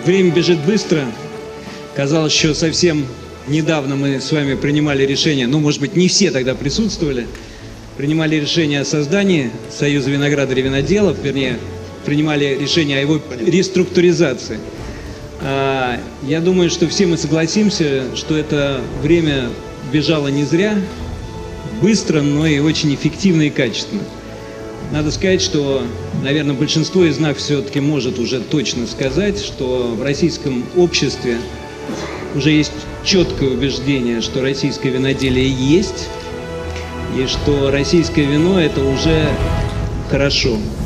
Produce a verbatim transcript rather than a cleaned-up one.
Время бежит быстро. Казалось, что совсем недавно мы с вами принимали решение, ну, может быть, не все тогда присутствовали, принимали решение о создании Союза виноградарей и виноделов, вернее, принимали решение о его реструктуризации. Я думаю, что все мы согласимся, что это время бежало не зря, быстро, но и очень эффективно и качественно. Надо сказать, что, наверное, большинство из нас все-таки может уже точно сказать, что в российском обществе уже есть четкое убеждение, что российское виноделие есть, и что российское вино – это уже хорошо.